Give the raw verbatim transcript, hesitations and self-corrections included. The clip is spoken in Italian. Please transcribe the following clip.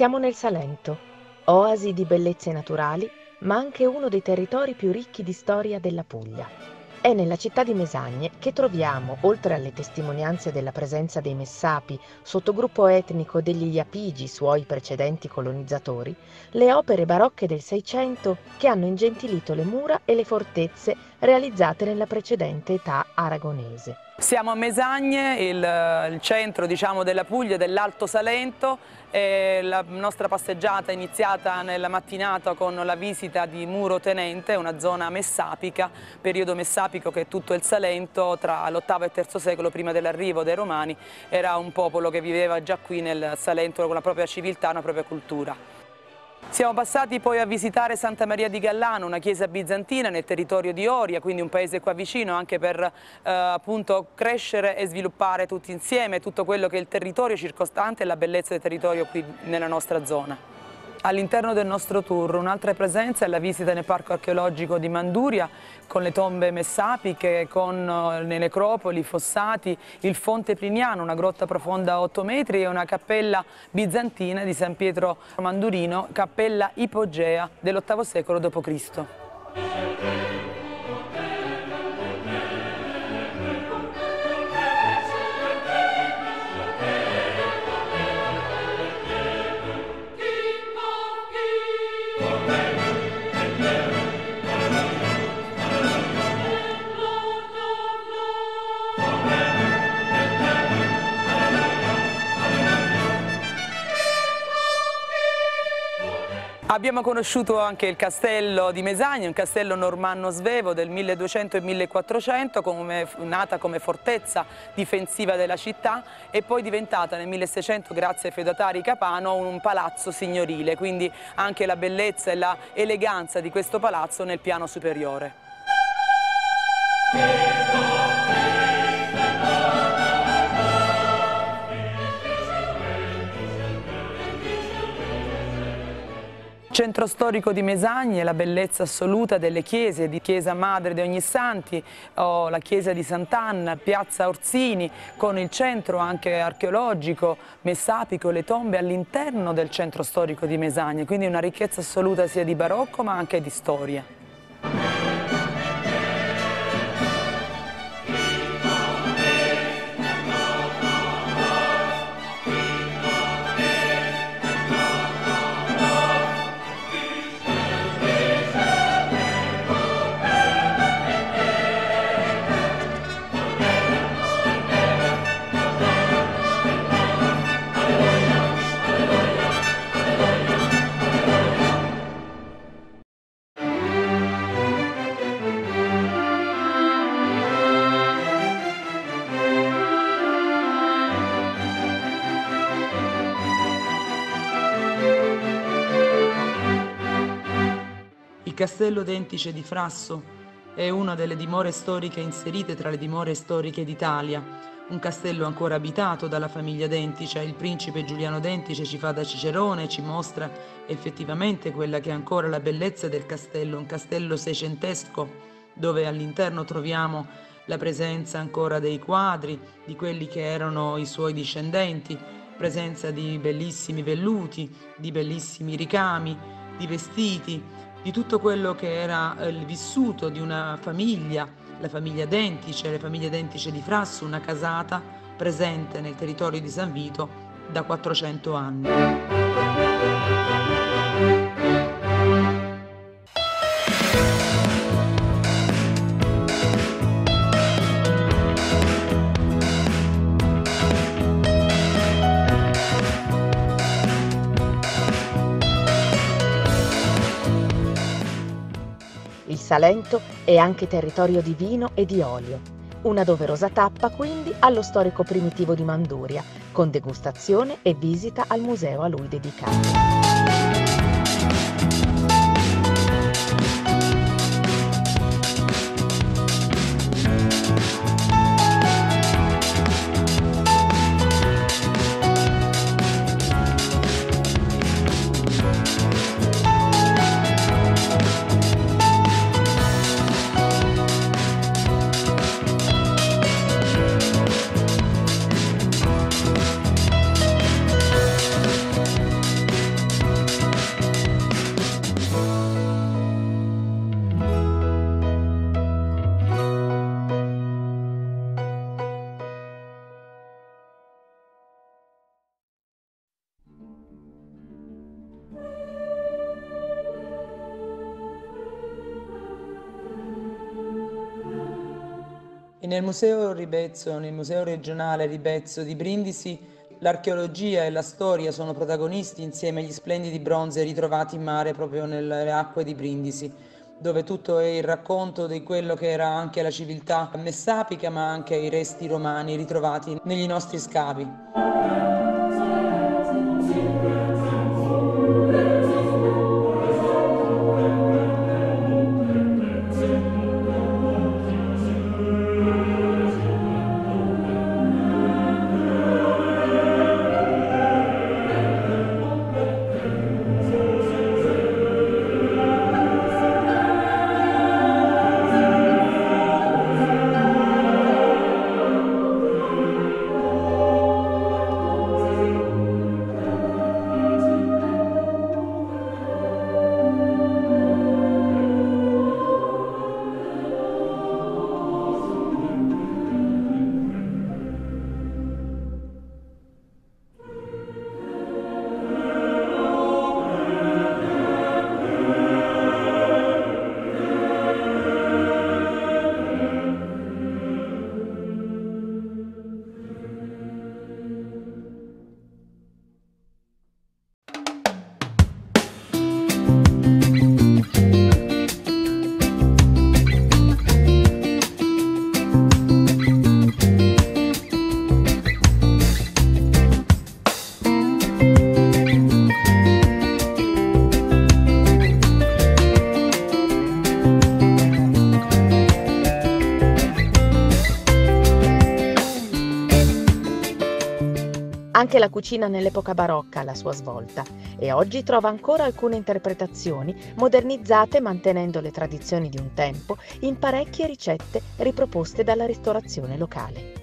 Siamo nel Salento, oasi di bellezze naturali, ma anche uno dei territori più ricchi di storia della Puglia. È nella città di Mesagne che troviamo, oltre alle testimonianze della presenza dei Messapi, sottogruppo etnico degli Iapigi, suoi precedenti colonizzatori, le opere barocche del Seicento che hanno ingentilito le mura e le fortezze realizzate nella precedente età aragonese. Siamo a Mesagne, il, il centro diciamo, della Puglia, dell'Alto Salento. E la nostra passeggiata è iniziata nella mattinata con la visita di Muro Tenente, una zona messapica, periodo messapico che tutto il Salento tra l'ottavo e il terzo secolo prima dell'arrivo dei Romani era un popolo che viveva già qui nel Salento con la propria civiltà, una propria cultura. Siamo passati poi a visitare Santa Maria di Gallano, una chiesa bizantina nel territorio di Oria, quindi un paese qua vicino anche per eh, appunto crescere e sviluppare tutti insieme tutto quello che è il territorio circostante e la bellezza del territorio qui nella nostra zona. All'interno del nostro tour un'altra presenza è la visita nel parco archeologico di Manduria con le tombe messapiche, con le necropoli, i fossati, il Fonte Pliniano, una grotta profonda otto metri e una cappella bizantina di San Pietro Mandurino, cappella ipogea dell'ottavo secolo dopo Cristo. Abbiamo conosciuto anche il castello di Mesagne, un castello normanno-svevo del milleduecento e millequattrocento, come, nata come fortezza difensiva della città e poi diventata nel milleseicento, grazie ai feudatari Capano, un palazzo signorile, quindi anche la bellezza e l'eleganza di questo palazzo nel piano superiore. Centro storico di Mesagne, la bellezza assoluta delle chiese, di Chiesa Madre di Ognissanti, o la chiesa di Sant'Anna, piazza Orsini, con il centro anche archeologico, messapico, le tombe all'interno del centro storico di Mesagne, quindi una ricchezza assoluta sia di barocco ma anche di storia. Il castello Dentice di Frasso è una delle dimore storiche inserite tra le dimore storiche d'Italia, un castello ancora abitato dalla famiglia Dentice. Il principe Giuliano Dentice ci fa da cicerone e ci mostra effettivamente quella che è ancora la bellezza del castello, un castello seicentesco dove all'interno troviamo la presenza ancora dei quadri di quelli che erano i suoi discendenti, presenza di bellissimi velluti, di bellissimi ricami, di vestiti, di tutto quello che era il vissuto di una famiglia, la famiglia Dentice, le famiglie Dentice di Frasso, una casata presente nel territorio di San Vito da quattrocento anni. Il Salento è anche territorio di vino e di olio. Una doverosa tappa quindi allo storico primitivo di Manduria, con degustazione e visita al museo a lui dedicato. Nel Museo Ribezzo, nel Museo regionale Ribezzo di Brindisi, l'archeologia e la storia sono protagonisti insieme agli splendidi bronzi ritrovati in mare proprio nelle acque di Brindisi, dove tutto è il racconto di quello che era anche la civiltà messapica, ma anche i resti romani ritrovati negli nostri scavi. Anche la cucina nell'epoca barocca ha la sua svolta e oggi trova ancora alcune interpretazioni modernizzate mantenendo le tradizioni di un tempo in parecchie ricette riproposte dalla ristorazione locale.